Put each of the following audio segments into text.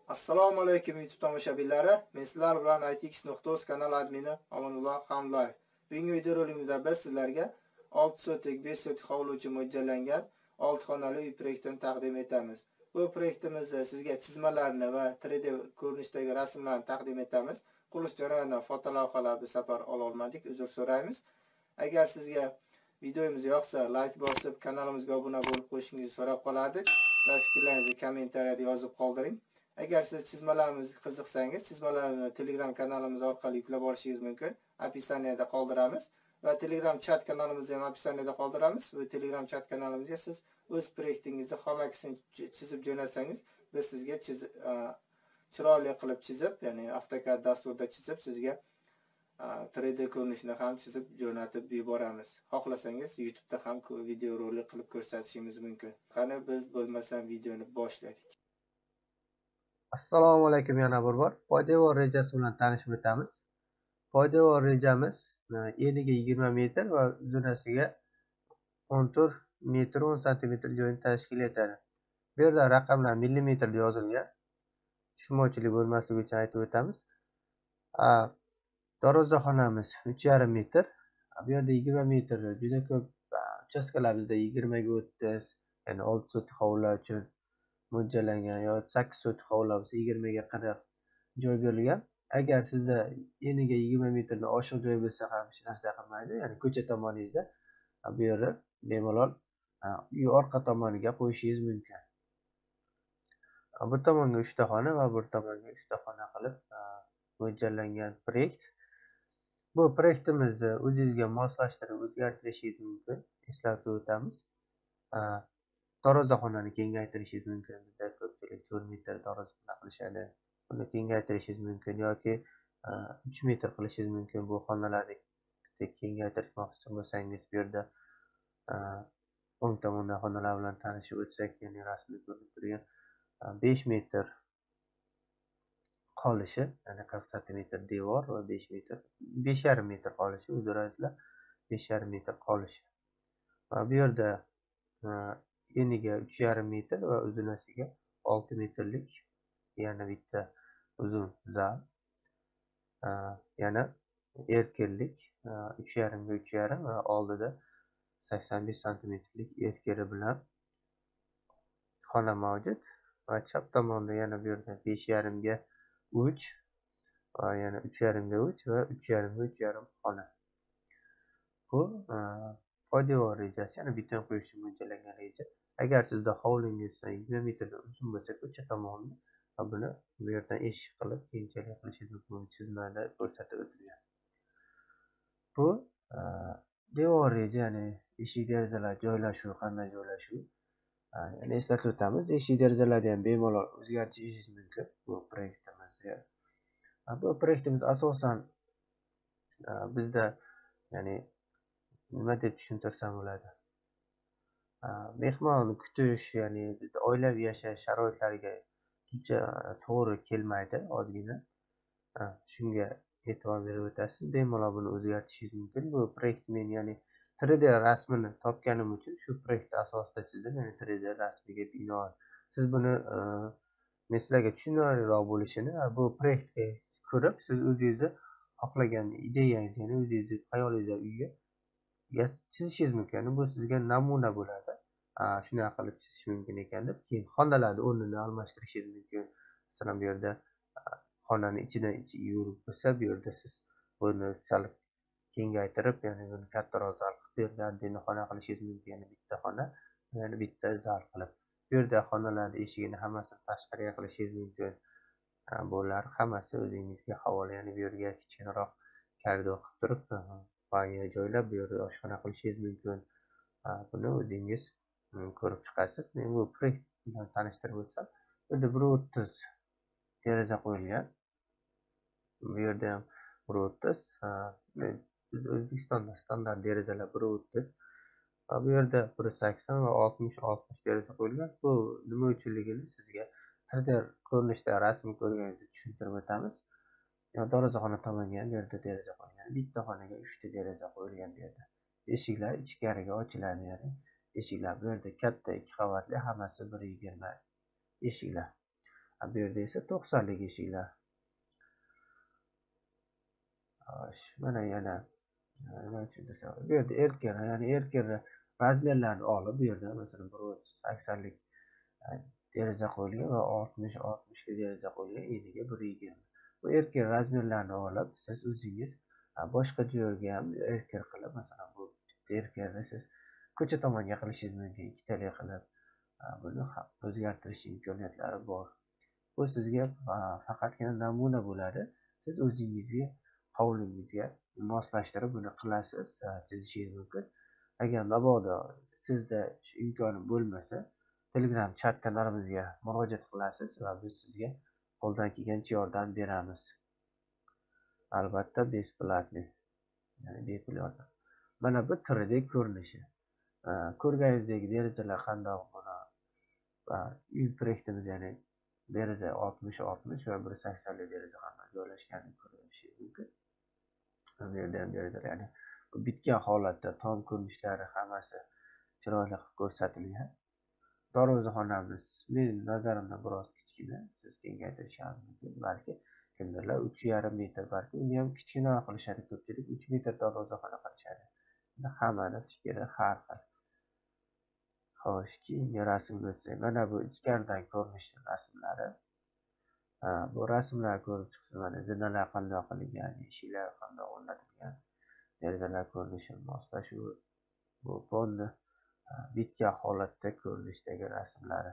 Assalomu alaykum YouTube tomoshabinlari. Men sizlar bilan ITX.uz kanal admini Omonulloh Hamlayev. Bugungi videorolikimizda biz sizlarga 6 sotik, 5 sotik hovli uchun mo'ljallangan 6 xonali uy proyektini taqdim etamiz. Bu proyektimizda sizga chizmalarni va 3D ko'rinishdagi rasmlarni taqdim etamiz. Qurilish jarayonidan fotolavhalar bu safar ola olmadik, uzr so'raymiz. Agar sizga videomiz yoqsa, like bosib, kanalimizga obuna bo'lib qo'yishingizni so'rab qolardik va fikrlaringizni kommentariyada yozib qoldiring. Agar siz chizmalarimizga qiziqsangiz, chizmalarni Telegram kanalimiz orqali yuklab olishingiz mumkin. Opisaniyada qoldiramiz va Telegram chat kanalimizni ham opisaniyada qoldiramiz. Bu Telegram chat kanalimizga siz o'z proyektingizni xomakisini chizib jo'natsangiz, biz sizga chiroyli qilib chizib, ya'ni AutoCAD dasturida chizib sizga 3D ko'rinishini ham chizib jo'natib yuboramiz. Xohlasangiz YouTube'da ham video rolik qilib ko'rsatishimiz mumkin. Qani biz bo'lmasam videoni boshladik. Assalomu alaykum, yana bir bor poydevor rejasi bilan tanishib o'tamiz. Poydevor rejamiz eniga 20 metr va uzunasiga 14 metr 10 santimetr joyini tashkil etadi. Bu yerda raqamlar millimetrda yozilgan. Tushunmovchilik bo'lmasligi uchun aytib o'tamiz. Darvozaxonamiz 3,5 metr. Bu yerda 20 metr juda ko'p uchastkalar bizda 20 ga 30, ya'ni 6 sotik hovlilar uchun mo'ljallangan, yo 8 sotik hovlilar bo'lsa 20 ga 40 joy berilgan. Agar sizda eniga 20 metrdan oshiq joy bo'lsa ham hech narsa qilmaydi, ya'ni ko'cha tomoningizda bu yerda bemalol uy orqa tomoniga qo'yishingiz mumkin. Bu tomonga 3 ta xona va bir tomonga 3 ta xona qilib mo'ljallangan proyekt. Bu proyektimizni o'zingizga moslashtirib o'zgartirishingiz mumkin. Eslatib o'tamiz. Darvozaxonani kengaytirishingiz mumkin. Bizda ko'pchilik 4 metr darvoza qilishadi. Buni kengaytirishingiz mumkin yoki 3 metr qilishingiz mumkin. Bu xonalarni kengaytirmoqchi bo'lsangiz, bu yerda o'ng tomonda xonalar bilan tanishib o'tsak, ya'ni rasmda ko'rinib turgan 5 metr qolishi, ya'ni 40 santimetr devor va 5 metr, 5,5 metr qolishi, uzr-azizlar, 5,5 metr qolishi. Va bu yerda eniga 3,5 metr va uzunasiga 6 metrlik yana bitta uzun zal, yana erkerlik 3,5 ga 3,5 va oldida 85 santimetrlik erkeri bilan xona mavjud. Va chap tomonda yana bu yerda 5,5 ga 3 va yana 3,5 ga 3 va 3,5 ga 3,5 xona. Bu poydevor rejasi, ya'ni beton qo'yish uchun mo'ljallangan reja. Agar sizda hovlingiz 20 metrdan uzun bo'lsa, ko'cha tomonda buni bu yerdan eshik qilib kengchilik qilishingiz mumkin. Chizmada ko'rsatib o'tilgan. Bu devor reja, ya'ni eshik derazalar joylashuvi, qanday joylashuvi. Ya'ni eslatib o'tamiz, eshik derazalarni ham bemalol o'zgartirishingiz mumkin bu proyektimizga. Bu proyektimiz asosan bizda, ya'ni nima deb tushuntirsam bo'ladi? Mehmon kutish, ya'ni bizda oilaviy yashash sharoitlariga juda to'g'ri kelmaydi, ozgina. Shunga e'tibor berib o'tasiz. Bemalol buni o'zgartirishingiz mumkin. Bu proyekt men, ya'ni 3D rasmini topganim uchun shu proyekt asosida chizdim, ya'ni 3D rasmiga binoan. Siz buni men sizlarga tushunarliroq bo'lishini, bu proyektga ko'rib siz o'zingizni xohlagan ideyangiz, ya'ni o'zingizni xayolingizda uyga chizishingiz mumkin. Bu sizga namuna bo'ladi. Shunday qilib chizish mumkin ekan deb, keyin xonalarni o'rnini almashtirishingiz mumkin. Masalan, bu yerda xonani ichidan yurib bo'lsa, bu yerda siz buni sal kengaytirib, ya'ni buni kattaroq zal qilib, bu yerda addini xona qilishingiz mumkin. Ya'ni bitta xona, ya'ni bitta zal qilib. Bu yerda xonalarni eshigini hammasini tashqariga qilishingiz mumkin. Bular hammasi o'zingizga havola. Ya'ni bu yerga kichkinaroq koridor qilib turib, banyo joylab, bu yerda oshxona qilishingiz mumkin. Buni o'zingiz ko'rib chiqasiz. Men bu proyekt bilan tanishtirib o'tsam, bu yerda 1.30 deraza qo'yilgan. Bu yerda ham 1.30. Biz O'zbekistonda standart derazalar 1.30. Va bu yerda 1.80 va 60 deraza qo'yilgan. Bu nima uchunligini sizga 3D ko'rinishda rasm ko'rganingizda tushuntirib o'tamiz. Darvozaxona tomonga ham bu yerda deraza qo'yilgan. Bitta xonaga 3 ta deraza qo'yilgan bu yerda. Eshiklar ichkariga ochiladi, ya'ni eshiklar bu yerda katta 2 qavatli, hammasi 1.20 eshiklar. Bu yerda esa 90lik eshiklar. Xo'sh, mana yana nima uchun desam, bu yerda erkin, ya'ni erkin razmerlarni olib, bu yerda masalan 180lik deraza qo'yilgan va 60 ga deraza qo'yilgan, eniga 120. Bu erkin razmerlarni olib, siz o'zingiz boshqa joyga ham erkin qilib, masalan bu erkinni siz ko'cha tomonga qilishingiz mumkin, ikkitalik qilib buni o'zgartirish imkoniyatlari bor. Bu sizga faqatgina namuna bo'ladi. Siz o'zingizga hovlingizga moslashtirib buni qilasiz, chizishingiz mumkin. Agar mabodo sizda shu imkoni bo'lmasa, Telegram chat kanalimizga murojaat qilasiz va biz sizga qo'ldan kelgancha yordam beramiz. Albatta besplatni, ya'ni bepul yordam. Mana bu 3D ko'rinishi. Ko'rganingizdek derazalar qandoq buni uy proyektimiz, ya'ni deraza 60-60 va 180 deraza qanday joylashganini ko'rishingiz mumkin. Bu yerda ham derazalar, ya'ni bitgan holatda tom ko'rinishlari hammasi chiroyli qilib ko'rsatilgan. Darvozaxonamiz men nazarimdan biroz kichkina, siz kengaytirishingiz mumkin. Balki kimdirlar 3,5 metr, balki uni ham kichkina qilishadi. Ko'pchilik 3 metr darvozaxona qilishadi. Hammani fikri har xil. Xo'sh, keyingi rasmga o'tsak, mana bu ichkaridan ko'rinish rasmlari. Bu rasmlar ko'rib chiqsiz, mana zinalar qanday qilingan, eshiklar qanday o'rnatilgan, derazalar ko'rinishi moslashuv, bu fonni bitgan holatda ko'rinishdagi rasmlari.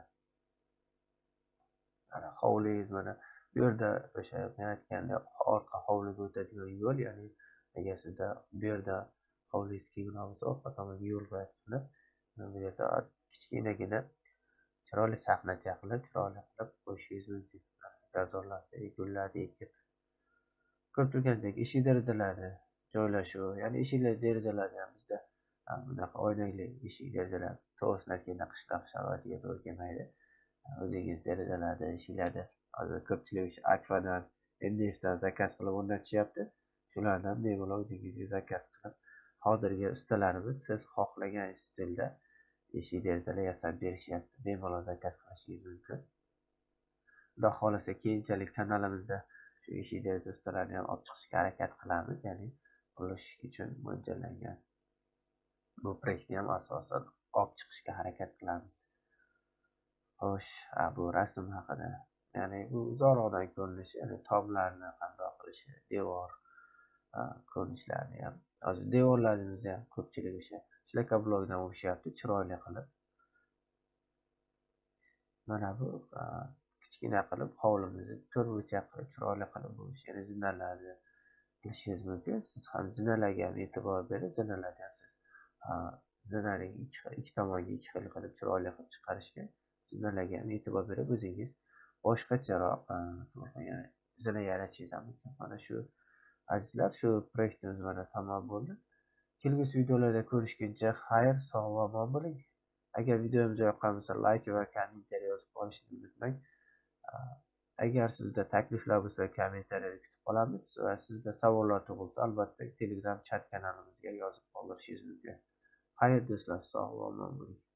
Mana hovlingiz, mana bu yerda o'sha men aytgandek orqa hovliga o'tadigan yo'l, ya'ni agar sizda bu yerda hovlingiz keng bo'lsa, orqa tomonga yo'l qilib, bu yerda kichkinagina chiroyli sahnacha qilib, chiroyli qilib qo'yishingiz mumkin. Gazonlarni, gullarni ekib. Ko'rib turganingizdek, eshik derazalarni joylashuv, ya'ni eshiklar derazalarni ham bizda bunaqa oynali eshik derazalar to'g'risida qishloq sharoitiga to'g'ri kelmaydi. O'zingiz derazalarni, eshiklarni hozir ko'pchilik Akfadan, NDFdan zakaz qilib o'rnatishyapti. Shulardan bemalol o'zingizga zakaz qilib, hozirgi ustalarimiz siz xohlagan stilda eshik derazalar yasab berishyapti. Bemalol zakaz qilishingiz mumkin. Xudo xolasa keyinchalik kanalimizda shu eshik deraza ustalarini ham olib chiqishga harakat qilamiz, ya'ni qurilish uchun mo'ljallangan. Bu proyektni ham asosan olib chiqishga harakat qilamiz. Xo'sh, bu rasm haqida, ya'ni bu uzoqroqdan ko'rinishi, ya'ni tomlarni qanday qilishi, devor ko'rinishlarini ham. Hozir devorlarimizni ham ko'pchilik o'sha shlakablokdan urishyapti, chiroyli qilib. Mana bu kichkina qilib hovlimizni to'rtburchak qilib chiroyli qilib bo'lish, ya'ni zinalarni qilishingiz mumkin. Siz ham zinalarga ham e'tibor berib, zinalarni ham siz zinaning ikki tomoniga ikki xil qilib chiroyli qilib chiqarishga, zinalarga ham e'tibor berib, o'zingiz boshqacharoq zina yaratishingiz ham mumkin. Mana shu azizlar, shu proyektimiz mana tamom bo'ldi. Kelgusi videolarda ko'rishguncha xayr, sog' va omon bo'ling. Agar videomiz yoqqan bo'lsa, like va kommentariy yozib qolishingizni unutmang. Agar sizda takliflar bo'lsa, kommentariyada kutib qolamiz va sizda savollar tug'ilsa, albatta Telegram chat kanalimizga yozib qoldirishingiz mumkin. Xayr do'stlar, sog' va omon bo'ling.